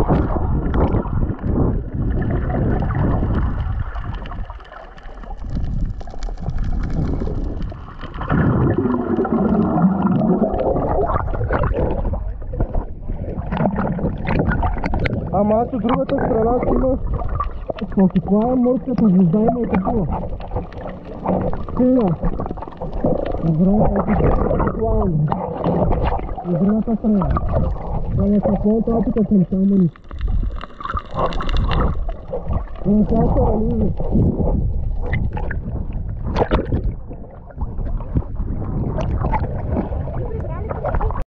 Ама аз от другата страна си има... Това е морската звезда, има и такова. Сина! От другата страна. Това не какво това тук съм само нищо. Но сега се рализи.